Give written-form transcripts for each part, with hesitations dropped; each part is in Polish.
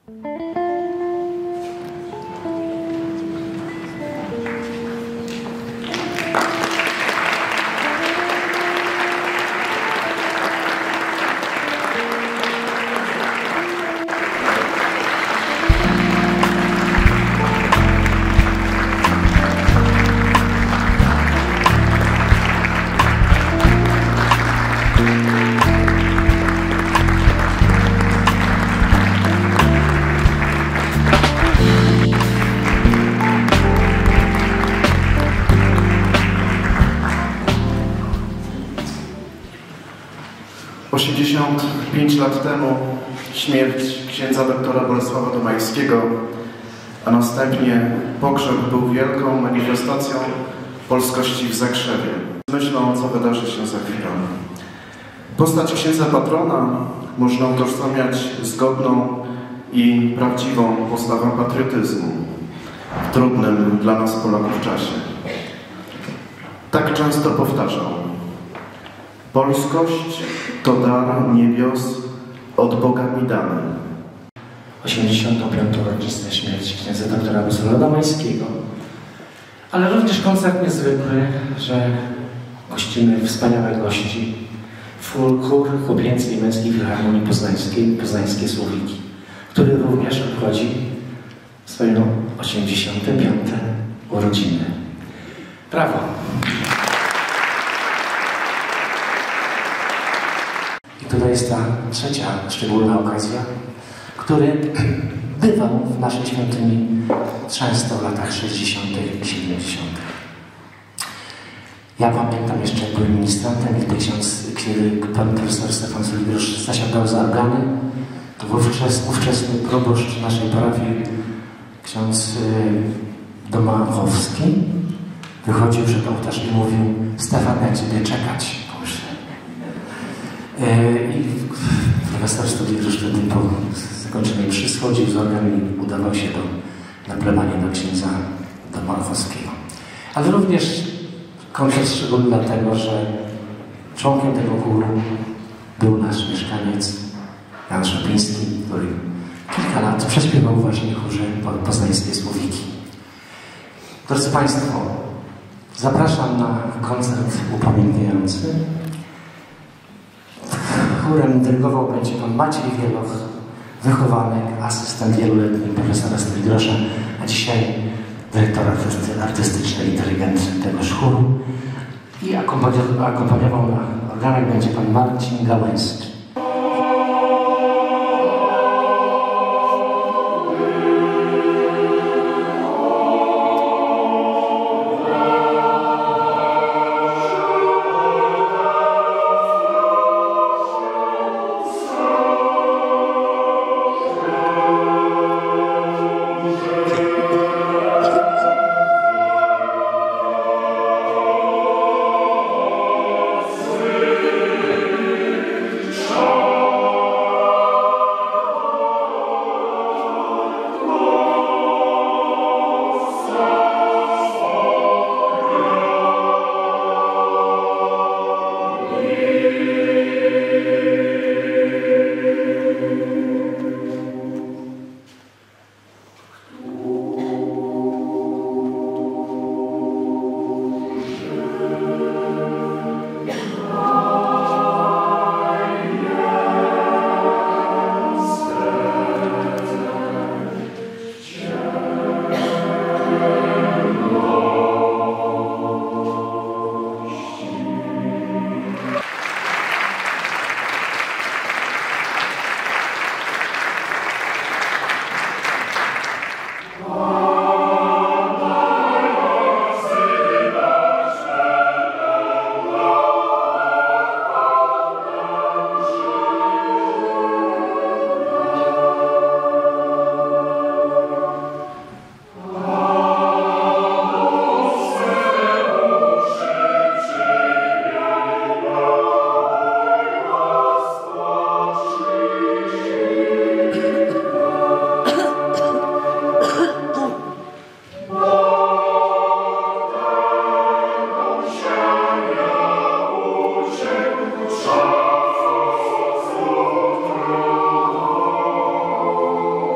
Pięć lat temu śmierć księdza doktora Bolesława Domańskiego, a następnie pogrzeb był wielką manifestacją polskości w Zakrzewie. Myślą, co wydarzy się za chwilę. Postać księdza patrona można utożsamiać z godną i prawdziwą postawą patriotyzmu w trudnym dla nas Polaków czasie. Tak często powtarzał: polskość to dar niebios od Boga mi dany. 85. rocznicę śmierci księdza doktora Bolesława Domańskiego. Ale również koncert niezwykły, że gościmy wspaniałe gości. Chór Chłopięcej i Męskiej Filharmonii Poznańskiej, Poznańskie Słowiki, który również obchodzi swoją 85. urodziny. Brawo! I tutaj jest ta trzecia szczególna okazja, który bywał w naszej świątyni często w latach 60. i 70. Ja pamiętam jeszcze, jak byłem ministrantem i kiedy pan profesor Stefan Soligrosz zasiadał za organy, to ówczesny proboszcz naszej parafii, ksiądz Domachowski, wychodził przed ołtarz i mówił: Stefan, jak ciebie czekać, pomyślę. I profesor Soligrosz wtedy po zakończeniu mszy schodził z organu i udawał się na plebanię do księdza Domachowskiego. Ale również koncert szczególny dlatego, że członkiem tego chóru był nasz mieszkaniec Jan Szopiński, który kilka lat prześpiewał właśnie w chórze Poznańskie Słowiki. Drodzy Państwo, zapraszam na koncert upamiętniający. Chórem dyrygował będzie pan Maciej Wieloch, wychowanek, asystent wieloletni profesora Stoligrosza, a dzisiaj dyrektor artystyczny i dyrygent tegoż chóru. I akompaniował na organek będzie pan Marcin Gałęzki.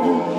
Bogu.